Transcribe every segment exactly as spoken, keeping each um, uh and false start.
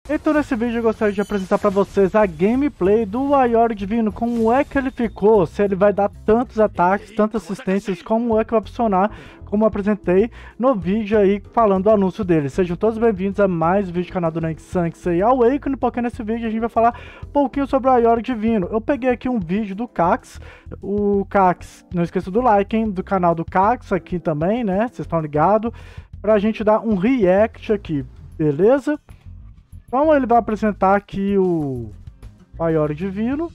Então nesse vídeo eu gostaria de apresentar para vocês a gameplay do Aiori Divino, como é que ele ficou, se ele vai dar tantos ataques, tantas assistências, como é que vai funcionar, como eu apresentei no vídeo aí falando do anúncio dele. Sejam todos bem-vindos a mais um vídeo do canal do Sansei Awakening, porque nesse vídeo a gente vai falar um pouquinho sobre o Aiori Divino. Eu peguei aqui um vídeo do Cax, o Cax, não esqueça do like, hein, do canal do Cax aqui também, né, vocês estão ligados, pra gente dar um react aqui, beleza? Então ele vai apresentar aqui o Aiori Divino.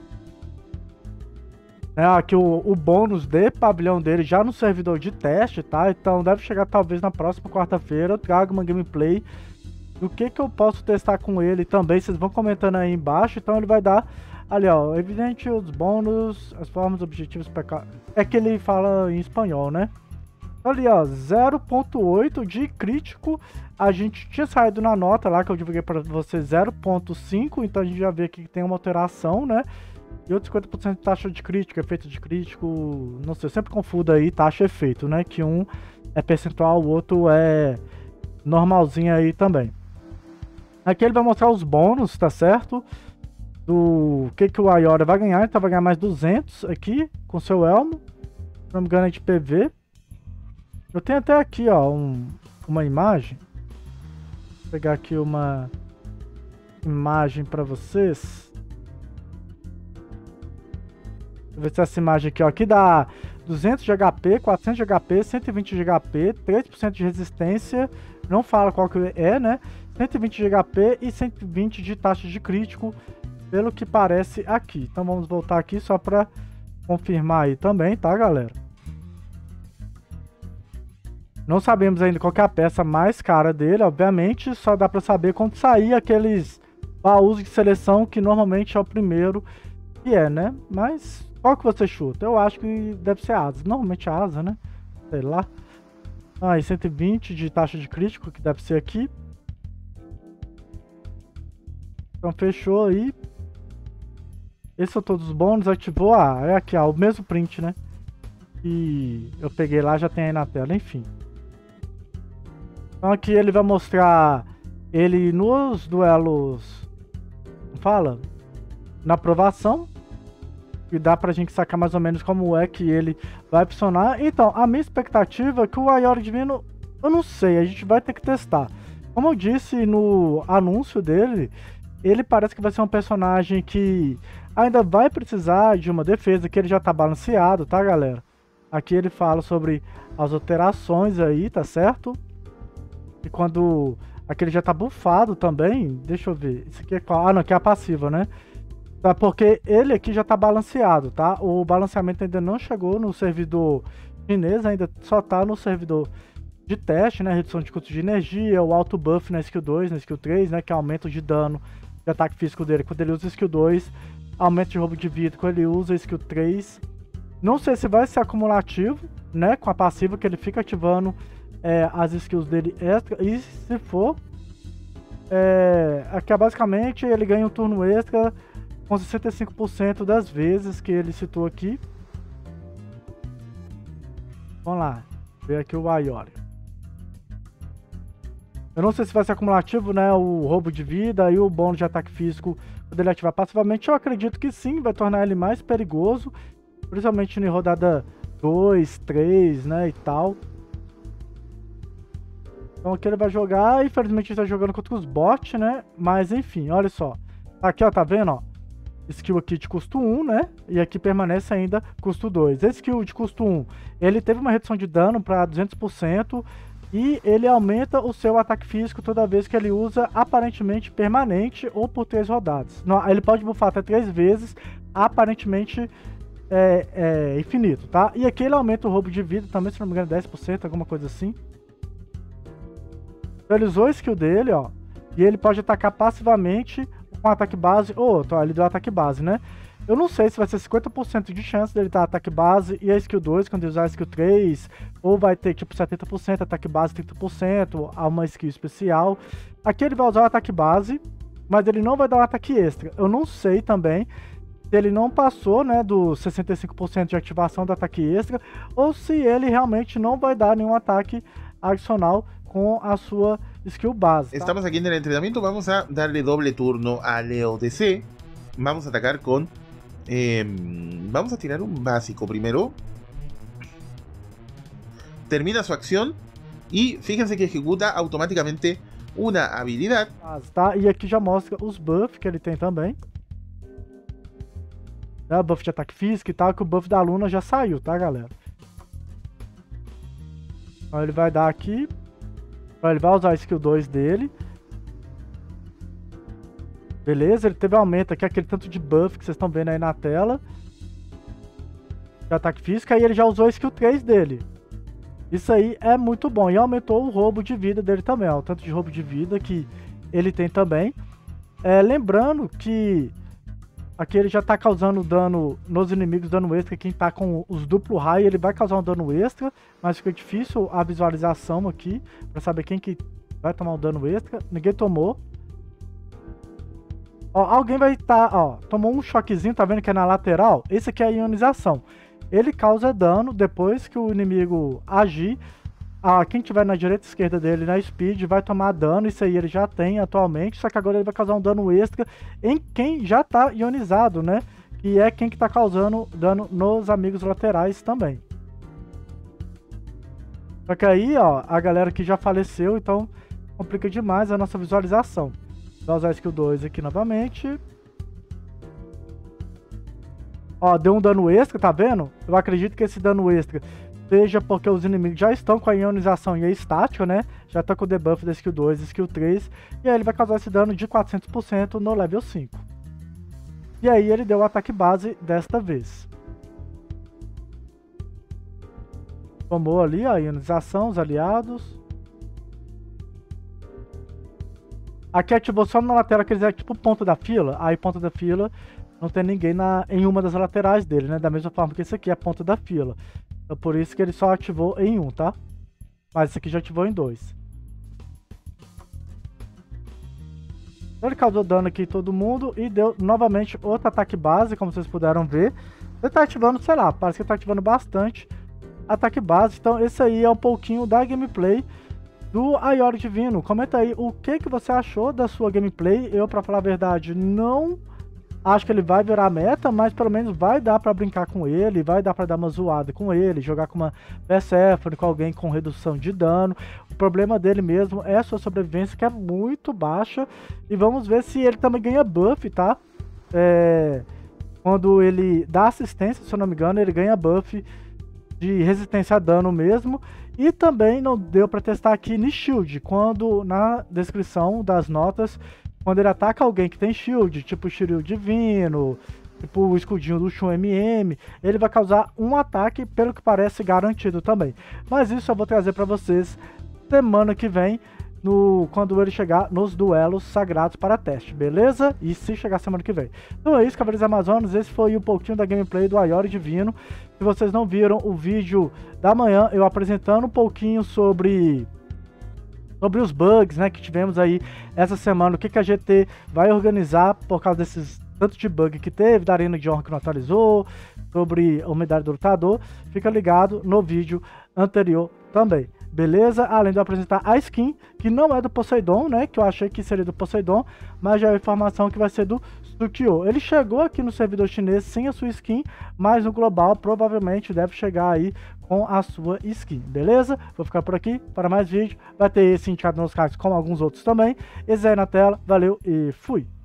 É, aqui o, o bônus de pavilhão dele já no servidor de teste, tá? Então deve chegar talvez na próxima quarta-feira. Eu trago uma gameplay do que que eu posso testar com ele também. Vocês vão comentando aí embaixo. Então ele vai dar ali, ó, evidente os bônus, as formas, objetivos, peca... É que ele fala em espanhol, né? Ali, ó, zero ponto oito de crítico. A gente tinha saído na nota lá que eu divulguei para você zero ponto cinco, então a gente já vê aqui que tem uma alteração, né? E outro cinquenta por cento de taxa de crítico, efeito de crítico, não sei, eu sempre confundo aí taxa e efeito, né? Que um é percentual, o outro é normalzinho aí também. Aqui ele vai mostrar os bônus, tá certo? Do que que o Aiori vai ganhar, então vai ganhar mais duzentos aqui com seu elmo. Se não me engano é de P V. Eu tenho até aqui, ó, um, uma imagem. Vou pegar aqui uma imagem para vocês. Vou ver se essa imagem aqui, ó, aqui dá duzentos de H P, quatrocentos de H P, cento e vinte de H P, três por cento de resistência, não fala qual que é, né? cento e vinte de H P e cento e vinte de taxa de crítico, pelo que parece aqui. Então vamos voltar aqui só para confirmar aí também, tá, galera? Não sabemos ainda qual que é a peça mais cara dele, obviamente, só dá para saber quando sair aqueles baús de seleção que normalmente é o primeiro que é, né? Mas qual que você chuta? Eu acho que deve ser asa, normalmente é asa, né? Sei lá. Ah, e cento e vinte de taxa de crítico, que deve ser aqui. Então fechou aí. Esses são todos os bônus, ativou, ah, é aqui, ó, o mesmo print, né? E eu peguei lá, já tem aí na tela, enfim. Então aqui ele vai mostrar ele nos duelos, fala, na aprovação, e dá pra gente sacar mais ou menos como é que ele vai funcionar. Então, a minha expectativa é que o Aiori Divino, eu não sei, a gente vai ter que testar. Como eu disse no anúncio dele, ele parece que vai ser um personagem que ainda vai precisar de uma defesa, que ele já tá balanceado, tá, galera? Aqui ele fala sobre as alterações aí, tá certo? E quando aquele já tá bufado também, deixa eu ver, isso aqui é qual? Ah, não, aqui é a passiva, né? Tá, porque ele aqui já tá balanceado, tá? O balanceamento ainda não chegou no servidor chinês, ainda só tá no servidor de teste, né? Redução de custo de energia, o auto buff na skill dois, na skill três, né? Que é aumento de dano de ataque físico dele quando ele usa skill dois, aumento de roubo de vida quando ele usa skill três. Não sei se vai ser acumulativo, né? Com a passiva que ele fica ativando É, as skills dele extra, e se for, é, aqui basicamente ele ganha um turno extra com sessenta e cinco por cento das vezes que ele citou aqui. Vamos lá, ver aqui o Aiori. Eu não sei se vai ser acumulativo, né, o roubo de vida e o bônus de ataque físico quando ele ativar passivamente. Eu acredito que sim, vai tornar ele mais perigoso, principalmente em rodada dois, três, né, e tal. Então aqui ele vai jogar, infelizmente ele está jogando contra os bots, né? Mas enfim, olha só. Aqui, ó, tá vendo, ó? Skill aqui de custo um, né? E aqui permanece ainda custo dois. Esse skill de custo um, ele teve uma redução de dano para duzentos por cento e ele aumenta o seu ataque físico toda vez que ele usa aparentemente permanente ou por três rodadas. Não, ele pode buffar até três vezes, aparentemente é, é infinito, tá? E aqui ele aumenta o roubo de vida também, se não me engano, dez por cento, alguma coisa assim. Ele usou a skill dele, ó, e ele pode atacar passivamente com ataque base, ou oh, ele deu ataque base, né? Eu não sei se vai ser cinquenta por cento de chance dele dar ataque base e a skill dois, quando ele usar a skill três, ou vai ter tipo setenta por cento, ataque base trinta por cento, a uma skill especial. Aqui ele vai usar o ataque base, mas ele não vai dar um ataque extra. Eu não sei também se ele não passou, né, dos sessenta e cinco por cento de ativação do ataque extra, ou se ele realmente não vai dar nenhum ataque adicional com a sua skill base. Tá? Estamos aqui no treinamento, vamos a darle doble turno a Leo D C. Vamos a atacar con... Eh, vamos a tirar un básico primero. Termina su acción y fíjense que ejecuta automáticamente uma habilidade. Tá? E aqui já mostra os buffs que ele tem também. Né? Buff de ataque físico e tal, que o buff da Luna já saiu, tá, galera? Então ele vai dar aqui. Então ele vai usar a skill dois dele. Beleza, ele teve aumento aqui, aquele tanto de buff que vocês estão vendo aí na tela. De ataque físico, aí ele já usou a skill três dele. Isso aí é muito bom. E aumentou o roubo de vida dele também, ó. O tanto de roubo de vida que ele tem também. É, lembrando que aqui ele já tá causando dano nos inimigos, dano extra. Quem tá com os duplo raio, ele vai causar um dano extra. Mas fica difícil a visualização aqui, pra saber quem que vai tomar um dano extra. Ninguém tomou. Ó, alguém vai estar, tá, ó, tomou um choquezinho, tá vendo que é na lateral? Esse aqui é a ionização. Ele causa dano depois que o inimigo agir. Ah, quem tiver na direita e esquerda dele, na speed, vai tomar dano. Isso aí ele já tem atualmente, só que agora ele vai causar um dano extra em quem já tá ionizado, né? Que é quem que tá causando dano nos amigos laterais também. Só que aí, ó, a galera que já faleceu, então complica demais a nossa visualização. Vou usar a skill dois aqui novamente. Ó, deu um dano extra, tá vendo? Eu acredito que esse dano extra seja porque os inimigos já estão com a ionização e a estática, né? Já tá com o debuff da skill dois e skill três. E aí ele vai causar esse dano de quatrocentos por cento no level cinco. E aí ele deu o ataque base desta vez. Tomou ali a ionização, os aliados. Aqui ativou só na lateral, que eles é tipo ponta da fila. Aí ponta da fila não tem ninguém na, em uma das laterais dele, né? Da mesma forma que esse aqui é a ponta da fila. Então por isso que ele só ativou em um, tá? Mas esse aqui já ativou em dois. Então ele causou dano aqui em todo mundo e deu novamente outro ataque base, como vocês puderam ver. Ele tá ativando, sei lá, parece que ele tá ativando bastante ataque base. Então esse aí é um pouquinho da gameplay do Aiori Divino. Comenta aí o que, que você achou da sua gameplay. Eu, pra falar a verdade, não acho que ele vai virar meta, mas pelo menos vai dar pra brincar com ele, vai dar pra dar uma zoada com ele, jogar com uma Persephone, com alguém com redução de dano. O problema dele mesmo é a sua sobrevivência, que é muito baixa. E vamos ver se ele também ganha buff, tá? É... Quando ele dá assistência, se eu não me engano, ele ganha buff de resistência a dano mesmo. E também não deu para testar aqui no shield, quando na descrição das notas, quando ele ataca alguém que tem shield, tipo o Shiryu Divino, tipo o escudinho do Shun M M, ele vai causar um ataque, pelo que parece garantido também. Mas isso eu vou trazer para vocês semana que vem, no, quando ele chegar nos duelos sagrados para teste, beleza? E se chegar semana que vem. Então é isso, Cavaleiros Amazonas, esse foi um pouquinho da gameplay do Aiori Divino. Se vocês não viram o vídeo da manhã, eu apresentando um pouquinho sobre, sobre os bugs, né, que tivemos aí essa semana, o que, que a G T vai organizar por causa desses tanto de bug que teve, da Arena de Honra que não atualizou, sobre a umidade do lutador, fica ligado no vídeo anterior também. Beleza? Além de eu apresentar a skin, que não é do Poseidon, né? Que eu achei que seria do Poseidon, mas já é a informação que vai ser do Tsukio. Ele chegou aqui no servidor chinês sem a sua skin, mas no global provavelmente deve chegar aí com a sua skin, beleza? Vou ficar por aqui para mais vídeo. Vai ter esse indicado nos cards como alguns outros também. Esse aí na tela, valeu e fui!